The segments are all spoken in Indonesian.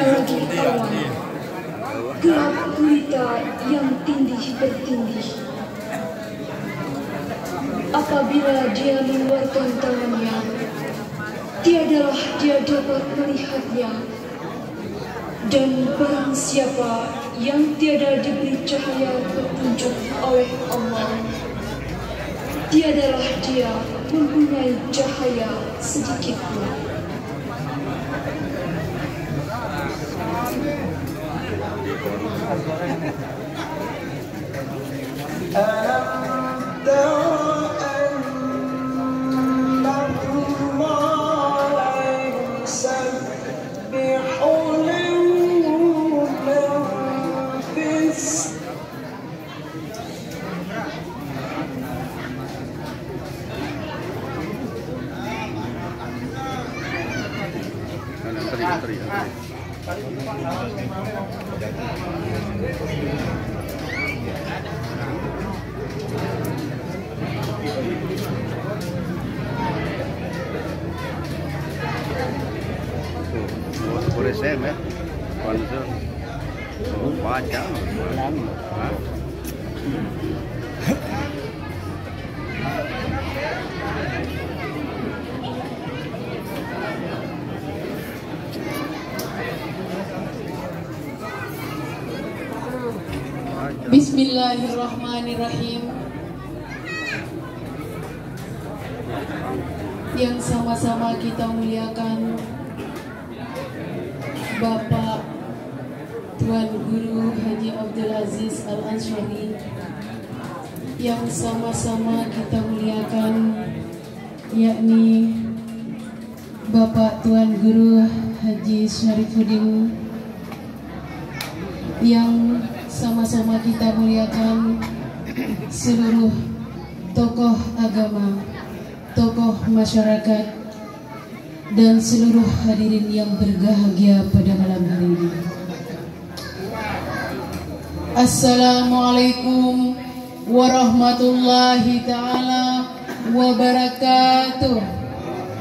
lagi awan, gelap gulita yang tindih bertindih. Apabila dia mengeluarkan tangannya, tiadalah dia dapat melihatnya. Dan barang siapa yang tiada diberi cahaya petunjuk oleh Allah, tiadalah dia mempunyai cahaya sedikitpun. Boleh xem ấy, còn không quá cháu Bismillahirrahmanirrahim. Yang sama-sama kita muliakan Bapak Tuan Guru Haji Abdul Aziz Al-Ansyari, yang sama-sama kita muliakan yakni Bapak Tuan Guru Haji Syarifuddin, yang sama-sama kita muliakan seluruh tokoh agama, tokoh masyarakat, dan seluruh hadirin yang berbahagia pada malam hari ini. Assalamualaikum warahmatullahi ta'ala wabarakatuh.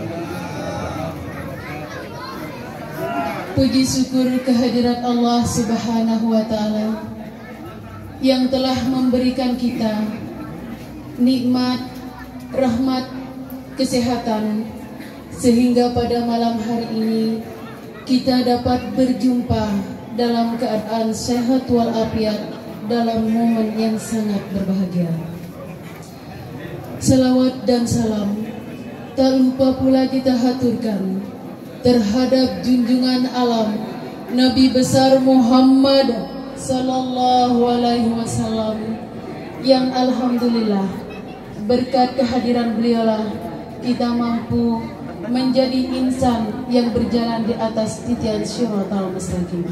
Puji syukur kehadirat Allah Subhanahu wa ta'ala yang telah memberikan kita nikmat, rahmat, kesehatan, sehingga pada malam hari ini kita dapat berjumpa dalam keadaan sehat walafiat dalam momen yang sangat berbahagia. Salawat dan salam tak lupa pula kita haturkan terhadap junjungan alam Nabi besar Muhammad Sallallahu Alaihi Wasallam, yang alhamdulillah berkat kehadiran beliaulah kita mampu menjadi insan yang berjalan di atas titian syiratal mustaqim.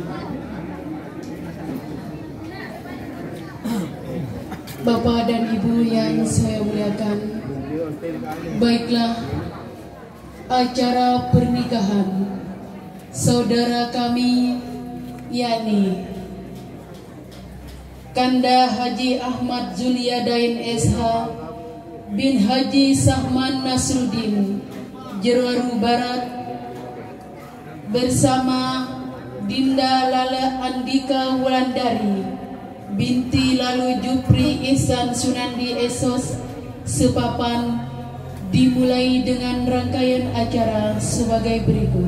Bapak dan Ibu yang saya muliakan, baiklah, acara pernikahan saudara kami yakni Kanda Haji Ahmad Zuliadain SH bin Haji Sahman Nasruddin Jeruaru Barat bersama Dinda Lala Andika Wulandari binti Lalu Jupri Ihsan Sunandi Esos sepapan dimulai dengan rangkaian acara sebagai berikut.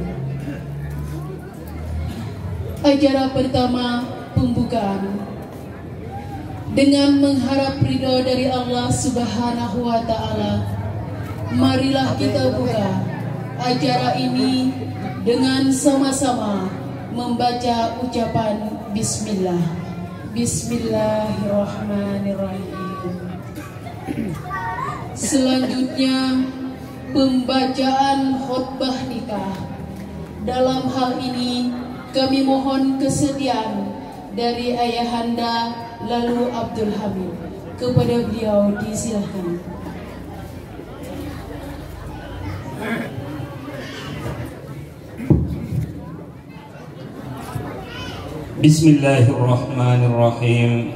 Acara pertama, pembukaan. Dengan mengharap ridho dari Allah Subhanahu wa ta'ala, marilah kita buka acara ini dengan sama-sama membaca ucapan Bismillah. Bismillahirrahmanirrahim. Selanjutnya, pembacaan khutbah nikah. Dalam hal ini kami mohon kesediaan dari Ayahanda Lalu Abdul Hamid. Kepada beliau disilahkan. Bismillahirrahmanirrahim.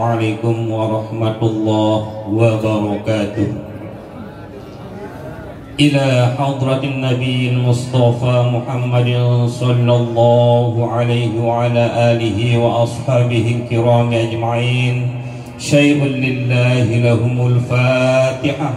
Assalamualaikum warahmatullahi wabarakatuh. إلى حضرة النبي المصطفى محمد صلى الله عليه وعلى آله وأصحابه الكرام أجمعين. شيء لله لهم الفاتحة.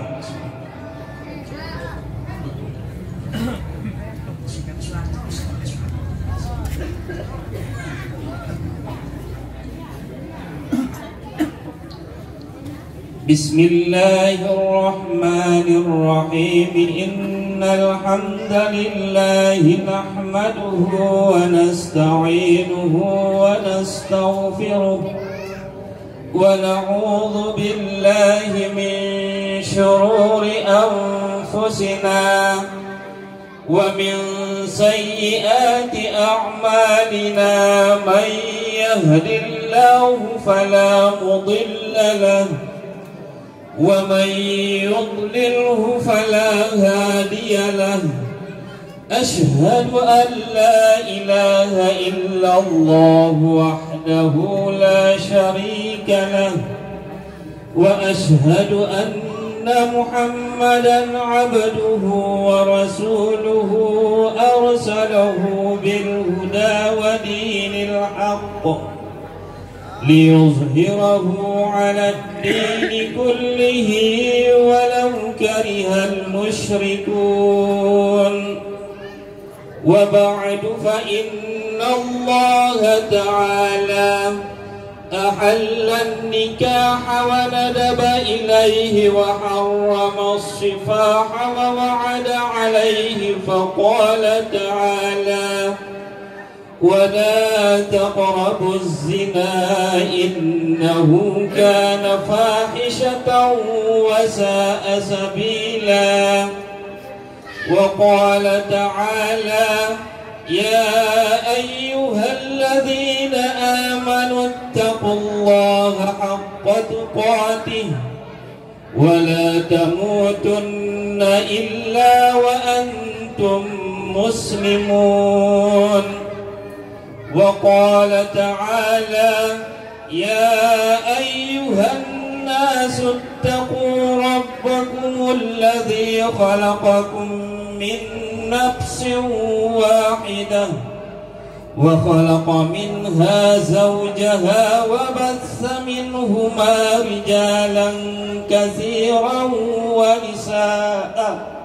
بسم الله الرحمن الرحيم. إن الحمد لله نحمده ونستعينه ونستغفره ونعوذ بالله من شرور أنفسنا ومن سيئات أعمالنا. من يهد الله فلا مضل له ومن يضلله فلا هادي له. أشهد أن لا إله إلا الله وحده لا شريك له وأشهد أن محمدا عبده ورسوله أرسله بالهدى ودين الحق ليظهره على الدين كله ولو كره المشركون. وبعد فإن الله تعالى أحل النكاح وندب إليه وحرم الصفاح ووعد عليه فقال تعالى: ولا تقربوا الزنا إنه كان فاحشة وساء سبيلا. وقال تعالى: يا أيها الذين آمنوا اتقوا الله حق تقاته ولا تموتن إلا وأنتم مسلمون. وقال تعالى: يا أيها الناس اتقوا ربكم الذي خلقكم من نفس واحدة وخلق منها زوجها وبث منهما رجالا كثيرا ونساء.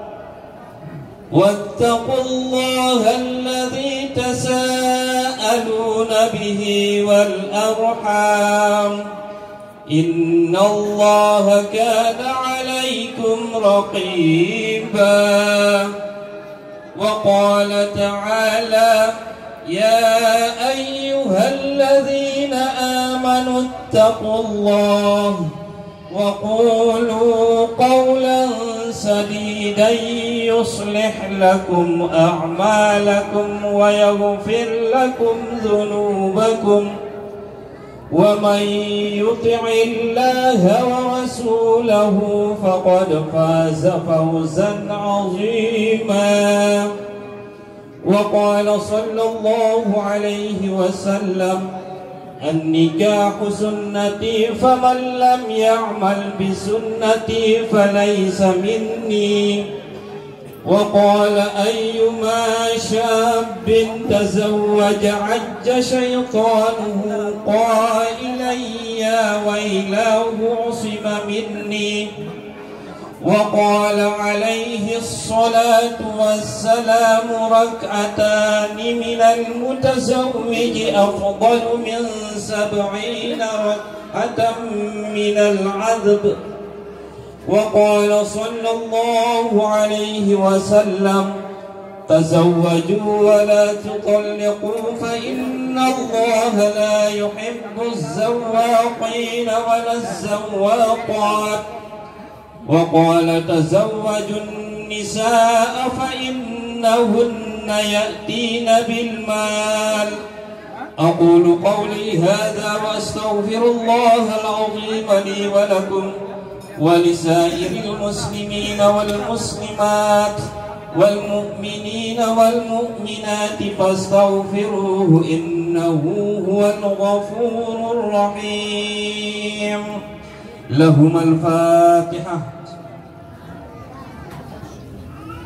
واتقوا الله الذي تساءلون به والأرحام إن الله كان عليكم رقيبا. وقال تعالى: يا أيها الذين آمنوا اتقوا الله وقولوا قولا سديدا يصلح لكم أعمالكم ويغفر لكم ذنوبكم ومن يطع الله ورسوله فقد فاز فوزا عظيما. وقال صلى الله عليه وسلم: النكاح سنتي فمن لم يعمل بسنتي فليس مني. وقال: أيما شاب تزوج عج شيطانه قائلا يا ويلاه عصم مني. وقال عليه الصلاة والسلام: ركعتان من المتزوج أفضل من 70 ركعة من العذب. وقال صلى الله عليه وسلم: تزوجوا ولا تطلقوا فإن الله لا يحب الزواقين ولا الزواقات. وقال: تزوجوا النساء فإنهن يأتين بالمال. أقول قولي هذا وأستغفر الله العظيم لي ولكم ولسائر المسلمين والمسلمات والمؤمنين والمؤمنات فاستغفروه إنه هو الغفور الرحيم. لهما الفاتحة.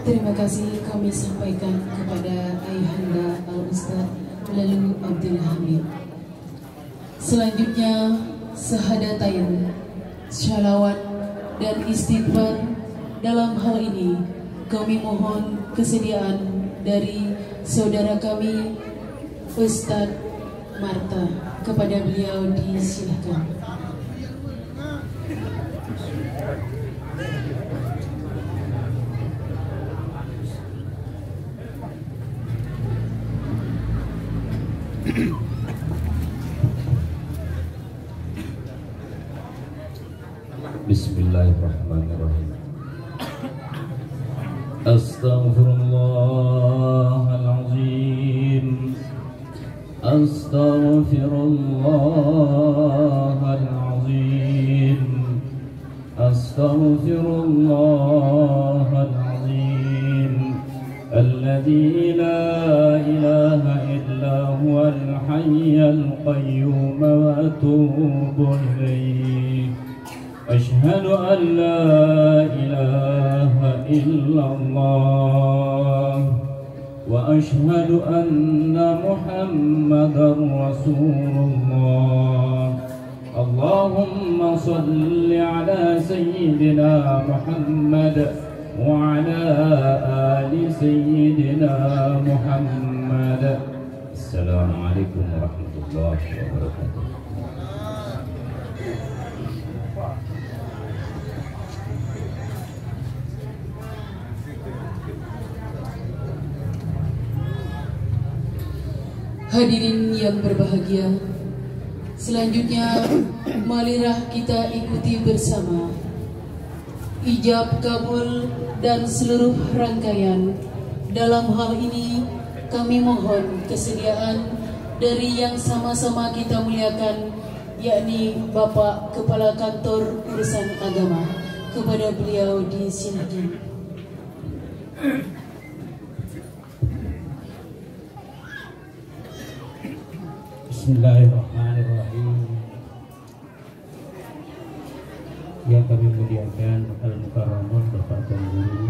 Terima kasih kami sampaikan kepada Ayahanda Al-Ustaz melalui Abdul Hamid. Selanjutnya sahadatain, shalawat dan istighfar. Dalam hal ini kami mohon kesediaan dari saudara kami Ustadz Marta. Kepada beliau disilakan. Bismillahirrahmanirrahim. Astaghfirullahalazim. Astaghfirullahalazim. Astaghfirullahalazim. Alladzi la ilaha illa huwal hayyul qayyum wa atubu ilaih. Ashhadu an la ilaha illallah wa ashhadu anna Muhammadar Rasulullah. Allahumma salli ala sayyidina Muhammad wa ala ali sayyidina Muhammad. Assalamualaikum warahmatullahi wabarakatuh. Hadirin yang berbahagia, selanjutnya marilah kita ikuti bersama ijab kabul dan seluruh rangkaian. Dalam hal ini kami mohon kesediaan dari yang sama-sama kita muliakan, yakni Bapak Kepala Kantor Urusan Agama. Kepada beliau disilakan. Bismillahirrahmanirrahim. Yang kami muliakan Al-Mukarramun Bapak Tuan Guru,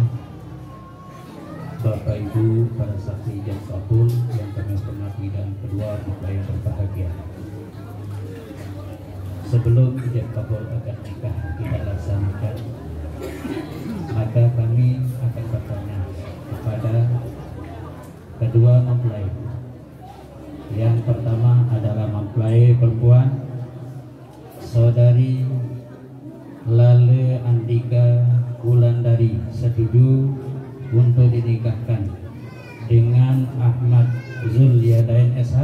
Bapak Ibu para saksi ijab kabul yang kami hormati, dan kedua mempelai yang berbahagia. Sebelum ijab kabul akad nikah kita laksanakan, maka kami akan bertanya kepada kedua mempelai. Yang pertama adalah mempelai perempuan, Saudari Lale Andika Wulandari, setuju untuk dinikahkan dengan Ahmad Zulyadain SH?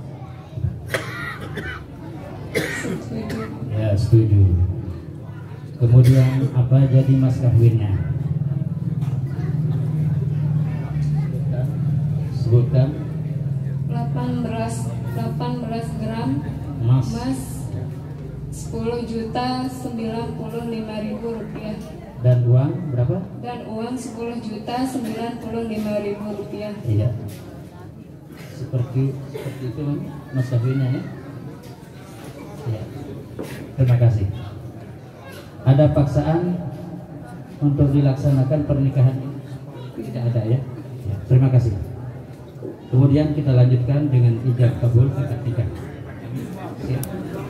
Ya, setuju. Kemudian apa jadi mas kawinnya? Sebutkan. 18 gram Mas 10.095.000 rupiah. Dan uang berapa? Dan uang 10.095.000 rupiah. Iya. Seperti itu mas kawinnya ya. Iya. Terima kasih. Ada paksaan untuk dilaksanakan pernikahan ini? Tidak ada ya. Ya. Terima kasih. Kemudian kita lanjutkan dengan ijab kabul akad nikah. Siap.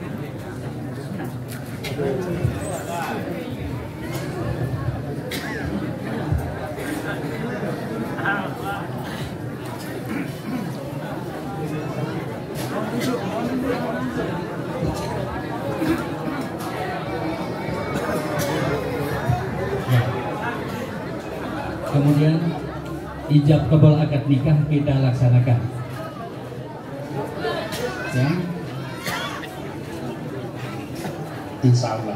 Ya. Kemudian ijab kabul akad nikah kita laksanakan. Ya. Insya Allah.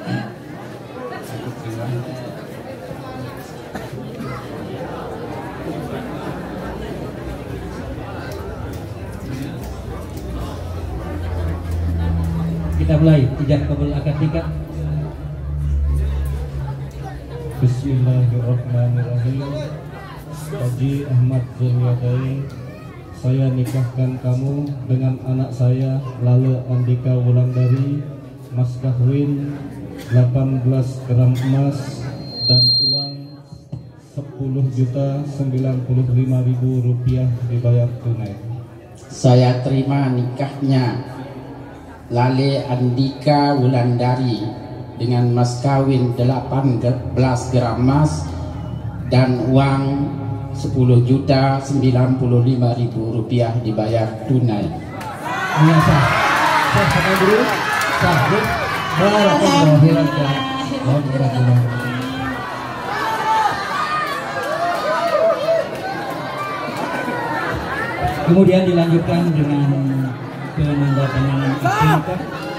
Kita mulai ijab kabul akad nikah. Bismillahirrahmanirrahim. Haji Ahmad Zulyadain, saya nikahkan kamu dengan anak saya Lale Andika Wulandari, mas kawin 18 gram emas dan uang 20.095.000 rupiah dibayar tunai. Saya terima nikahnya Lale Andika Wulandari dengan mas kawin 18 gram emas dan uang 10.095.000 rupiah dibayar tunai. Iya, sah. Sah, sampai dulu. Sah, dulu. Kemudian dilanjutkan dengan penandatanganan akte nikah.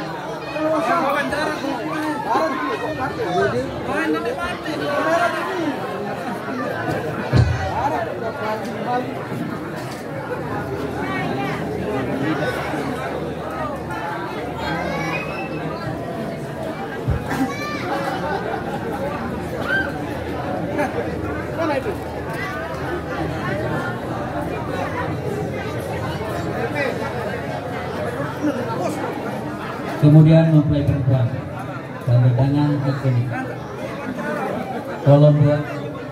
Kemudian mempelai perempuan tanda tangan akte nikah. Kolom 2.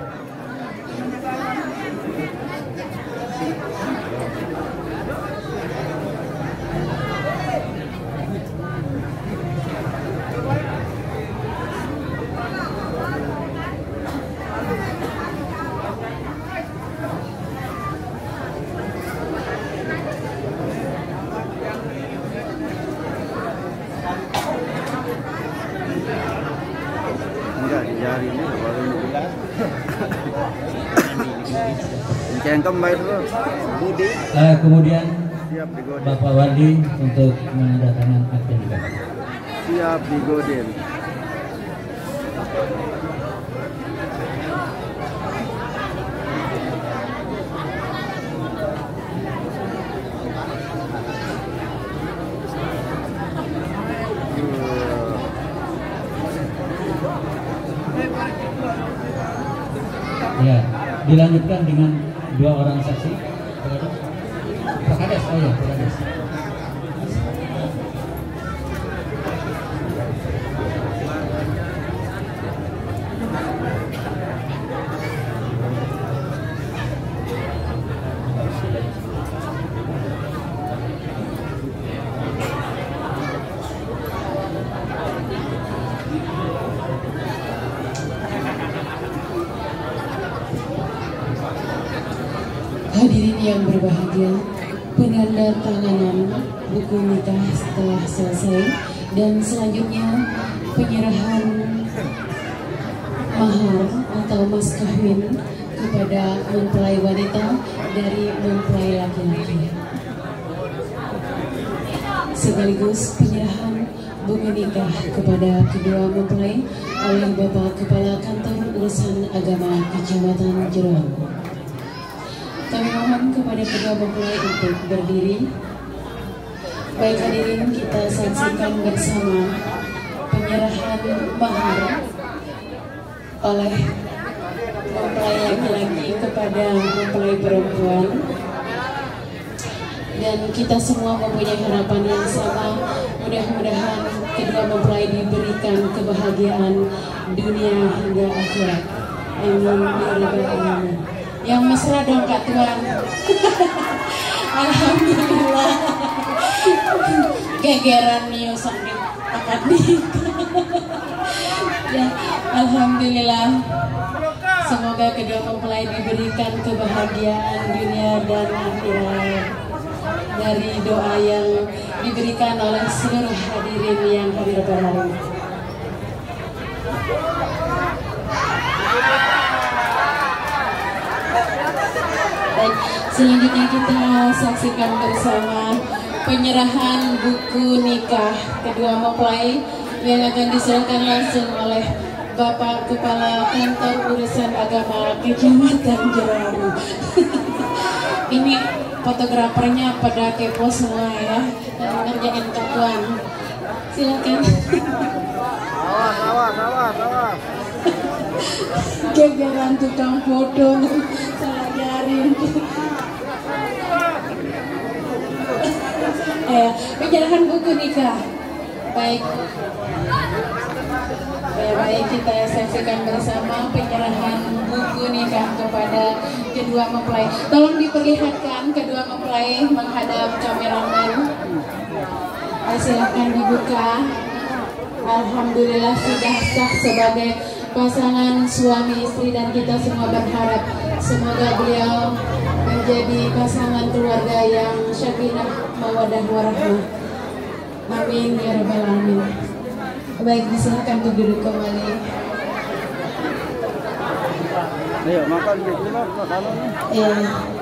Enggak, di jari ini baru bilang. Cengkem baik dulu. Budi. Kemudian Siap digodin. Bapak Wadi untuk menandatangan akte nikah. Siap digodin. Ya, dilanjutkan dengan 2 orang saksi. Pak Kades, oh ya, Pak Kades. Hadirin yang berbahagia, penandatanganan buku nikah telah selesai dan selanjutnya penyerahan mahar atau mas kawin kepada mempelai wanita dari mempelai laki-laki. Sekaligus penyerahan buku nikah kepada kedua mempelai oleh Bapak Kepala Kantor Urusan Agama Kecamatan Jeroan. Kami mohon kepada kedua mempelai untuk berdiri. Baik hadirin, kita saksikan bersama penyerahan mahar oleh mempelai laki-laki kepada mempelai perempuan. Dan kita semua mempunyai harapan yang sama, mudah-mudahan kedua mempelai diberikan kebahagiaan dunia hingga akhirat. Amin ya rabbal alamin. Yang mesra dong Kak Tuan. Alhamdulillah. Gegeran nih sambil akad nikah. Ya, alhamdulillah. Semoga kedua mempelai diberikan kebahagiaan dunia dan akhirat dari doa yang diberikan oleh seluruh hadirin yang hadir pada hari ini. Baik, selanjutnya kita saksikan bersama penyerahan buku nikah kedua mempelai yang akan diserahkan langsung oleh Bapak Kepala Kantor Urusan Agama Kecamatan Jeroan. Ini fotografernya pada kepo semua ya, ngerjain katuan. Silakan. Awas. Gegeran tukang foto, salah jaring. Penyerahan buku nikah. Baik, kita saksikan bersama penyerahan buku nikah. dipersilakan kepada kedua mempelai. Tolong diperlihatkan kedua mempelai menghadap kameramen. Silahkan dibuka. Alhamdulillah sudah sah sebagai pasangan suami istri dan kita semua berharap semoga beliau menjadi pasangan keluarga yang sakinah mawaddah warahmah. Amin ya rabbal alamin. Baik, disilakan untuk duduk kembali. Ayo makan gitu lah, makanan. Iya.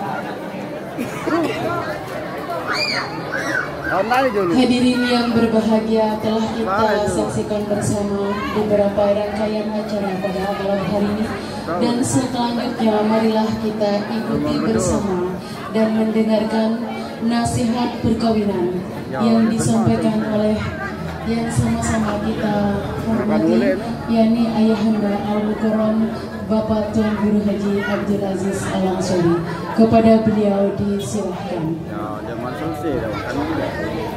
Hadirin yang berbahagia, telah kita saksikan bersama beberapa rangkaian acara pada malam hari ini, dan selanjutnya marilah kita ikuti bersama dan mendengarkan nasihat perkawinan yang disampaikan oleh yang sama-sama kita hormati, yakni Ayahanda Al-Mukarram Bapak Tuan Guru Haji Abdul Aziz Al-Ansori. Kepada beliau disilahkan. Ya, jangan selesai dah makan ni.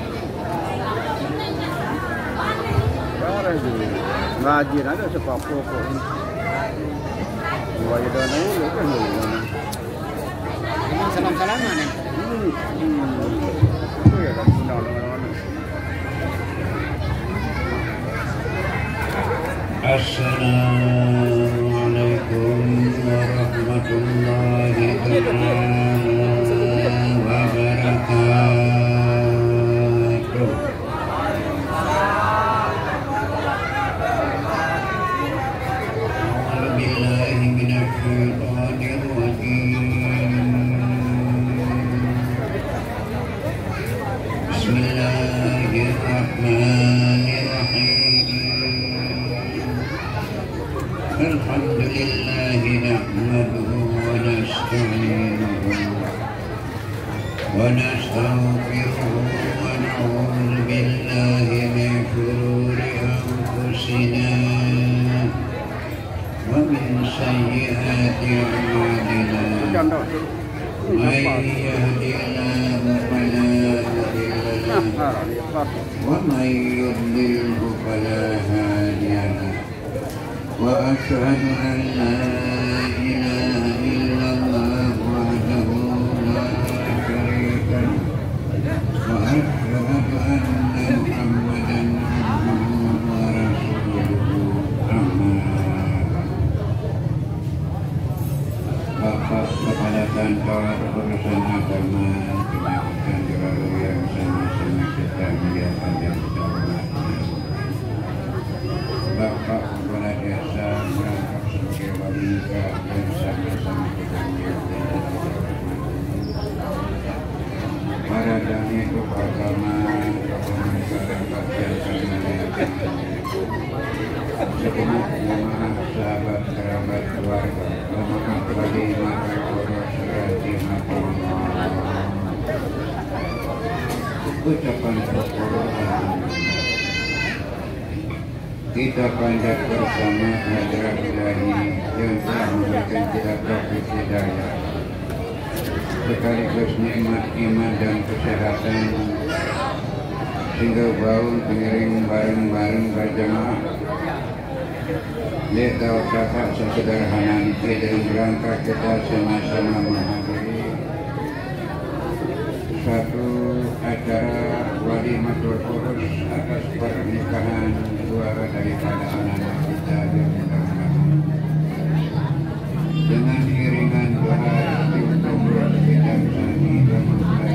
Barang je. Ngaji ada sebab pokok ni. Buaya dah dulu kan ni. Salam-salaman ni. Ya, dah kenal mana-mana. Assalamualaikum warahmatullahi wabarakatuh. A'udzubillahi minasyaitonir rajim. Bismillahirrahmanirrahim. Alhamdulillahi nahmaduhu wa nasta'inuhu wa nastaghfiruhu wa na'udzu billahi min shururi anfusina wa min sayyiati a'malina. May yahdihillahu fala mudilla lahu wa may yudlilhu fala hadiya lahu. وأشهد أن لا إله إلا الله وحده لا شريك له وأشهد أن محمدا عبده ورسوله أما Bapak Kepala Kantor Urusan Agama Kementerian Dirgahayu yang sama-sama kita muliakan yang kita hormati, Bapak Kepala Desa merangkap sebagai wali nikah dan sama-sama kita muliakan para dami tokoh agama, tokoh masyarakat yang kami muliakan, segenap jamaah, sahabat, kerabat, keluarga, jamaah wali maka Allah serati ucapan syukur kita panjat bersama hadirat ilahi yang telah memberikan kita taufik hidayah sekaligus nikmat iman dan kesehatan sehingga bau pengiring bareng-bareng berjamaah. Kita ucapkan sesederhana niki dengan rangka kita sama-sama menghadiri satu acara walimatul urus atas pernikahan dua daripada anak-anak kita yang mudah-mudahan dengan iringan doa istighfar kita sani dan mempelai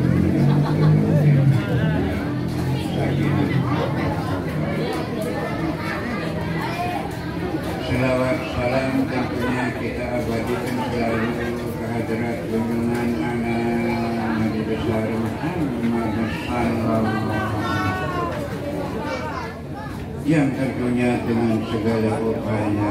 selawat salam tentunya kita abadikan selalu kehadirat junjungan anak Nabi besar Muhammad sallallahu yang tentunya dengan segala upaya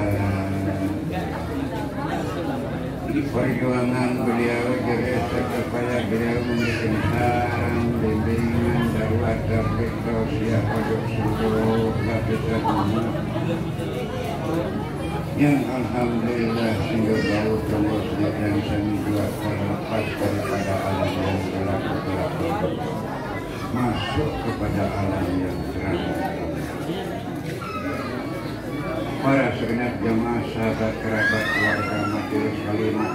di perjuangan beliau dirasa supaya beliau memberikan saran bimbingan dakwah tabligh tausiah pondok seluruh lapisan umat yang alhamdulillah sehingga bau tembusnya dan seni juga terlepas daripada alam yang gelap masuk kepada alam yang terang. para segenap jamaah sahabat kerabat keluarga majelis kalimat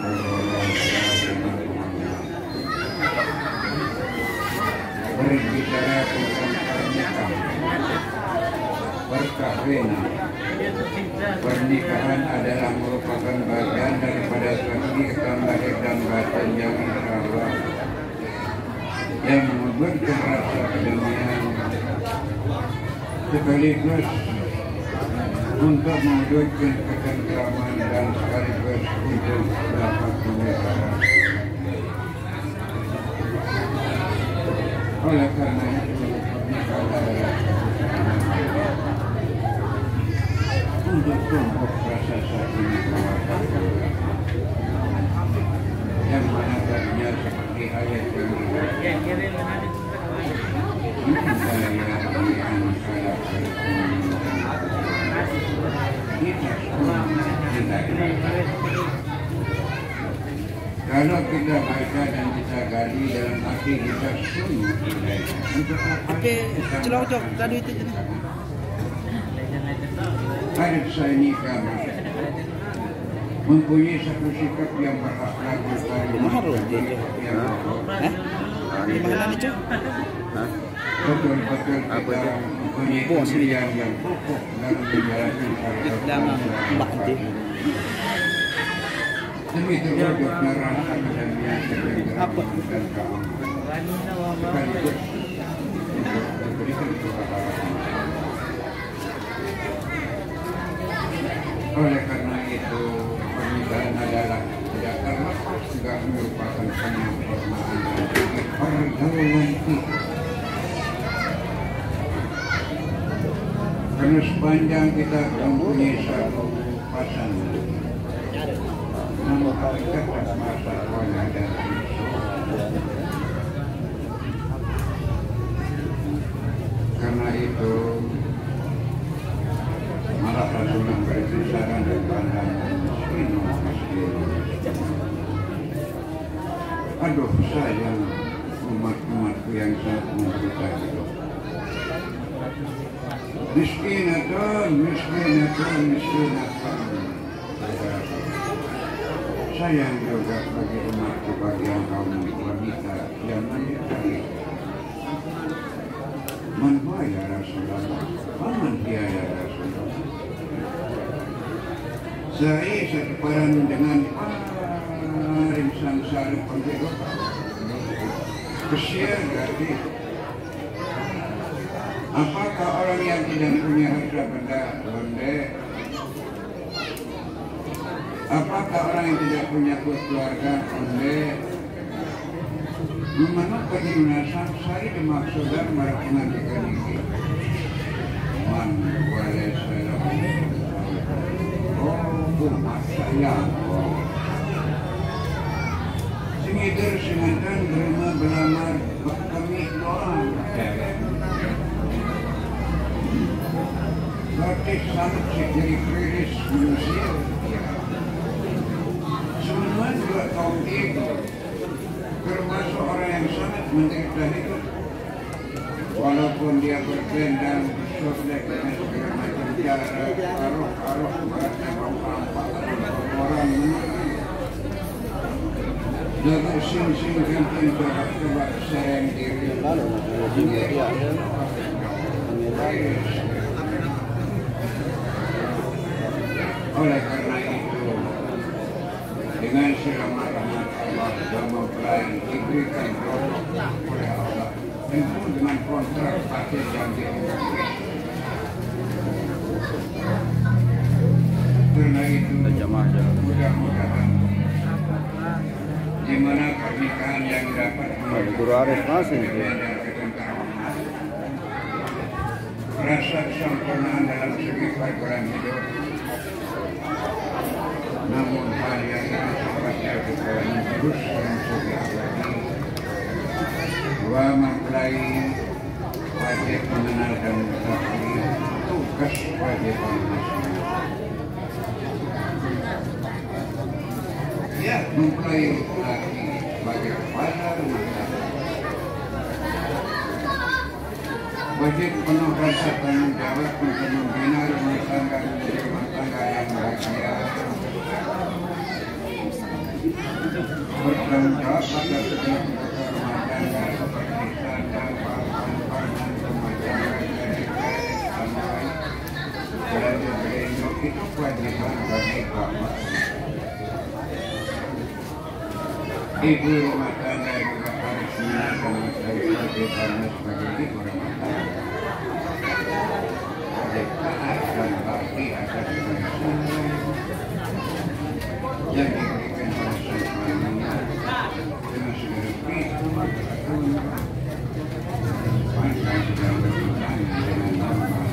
berbicara tentang pernikahan, berkah rena. Pernikahan adalah merupakan bagian daripada kegiatan lahir dan batin yang insya Allah yang memberikan rasa kedamaian sekaligus untuk mewujudkan ketentraman dan sekaligus untuk dapat memelihara. Oleh karena itu, pernikahan adalah untuk tumbuh rasa sakit keluarga yang mana tadinya seperti ayat yang kalau kita baca dan kita gali dalam hati kita sungguh untuk apa celok tadi itu adat saya nikah mempunyai satu sikap yang berakhlak betul-betul kita mempunyai kesediaan yang kokoh dalam menjalani syariat demi terwujudnya rasa kedamaian dan keamanan sekaligus untuk memberikan kebahagiaan. Oleh karena itu, pernikahan adalah tidak terlepas juga merupakan penyempurnaan dari pergaulan kita. Karena sepanjang kita mempunyai satu pasangan, memperhatikan masa tuanya dan karena itu malah Rasulullah memberi saran dan pandangan miskin. Aduh sayang umat-umatku yang sangat menderita hidup. Miskinatun. Sayang juga bagi umatku, bagi yang kaum wanita yang menderita. Man ya Rasulullah, paman dia ya Rasulullah. Saya sekeparan dengan rimsan sari penduduk kesian berarti. Apakah orang yang tidak punya harta benda londe? Apakah orang yang tidak punya keluarga londe? Memang penyunasan saya dimaksudkan melakukan ini. Man boleh saya. Oh, umat saya. Singider singantan rumah belamar kami doang. Berarti sangat jadi kritis manusia. Semua juga kaum itu. Termasuk orang yang sangat menderita hidup, walaupun dia berkelendang bersolek dengan segala macam cara arah merasa orang dengan sing-sing ganti coba sayang diri oleh karena itu dengan selamat Allah dan mempelai diberikan produk oleh Allah tentu dengan kontrak paket yang diumumkan. Karena itu mudah-mudahan di mana pernikahan yang dapat rasa kesempurnaan dalam segi pergaulan hidup. Namun hal yang sifatnya bukan terus dalam segi akhlak. Dua mempelai wajib mengenal dan mengetahui tugas kewajiban masing-masing. Ya, mempelai laki sebagai kepala rumah tangga wajib penuh rasa tanggung jawab untuk membina rumah tangga menjadi rumah tangga yang bahagia, bertanggung jawab atas setiap rumah tangga seperti tanda papan rumah tangga dari sampai belanja berinduk itu kewajiban bagi bapak ibu rumah tangga juga harus menyelesaikan kewajibannya sebagai ibu rumah tangga. Taat dan bakti atas kebiasaan yang diberikan oleh sang suaminya dengan segala pintu pantang dan berhutang dengan norma.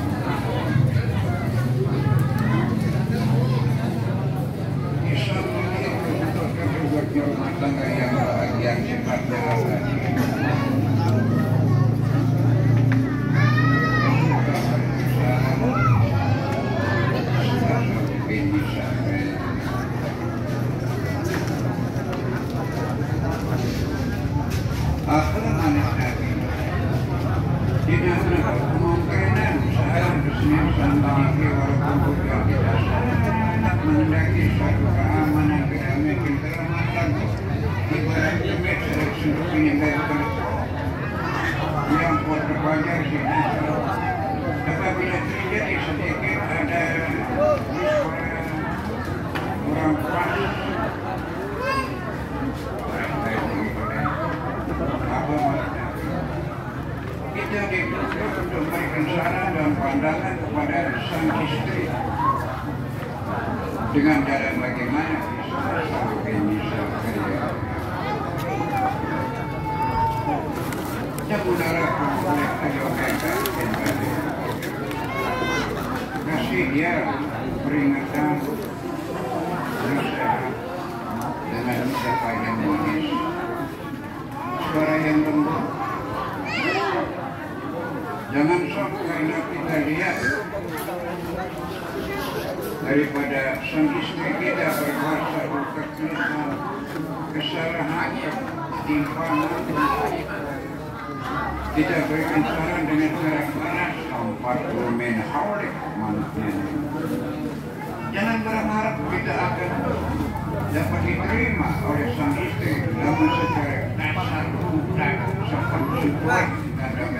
Islam memiliki untuk keluarga rumah tangga yang bahagia yang sifatnya abadi. Akhiran anak Nabi tidak ada kemungkinan seorang Muslim memiliki walaupun bukan kita sangat mendaki suatu keamanan kedamaian keselamatan ibarat kemit seleksi penyelenggara yang buat terpanjang sini. Apabila terjadi sedikit ada kurang pas kita dituntut untuk memberikan saran dan pandangan kepada sang istri dengan cara bagaimana sampai bisa kerja. Dan udara boleh menjawabkan kembali. Kasih dia peringatan nasihat dengan ucapan yang manis, suara yang lembut. Jangan sok karena kita lihat daripada sang istri kita berbuat satu kekeliruan, kesalahan, ketimpangan, kita berikan saran dengan cara panas, 40 min haulik manfaatnya. Jangan berharap kita akan dapat diterima oleh sang istri namun secara dasar mudah seperti kuat dan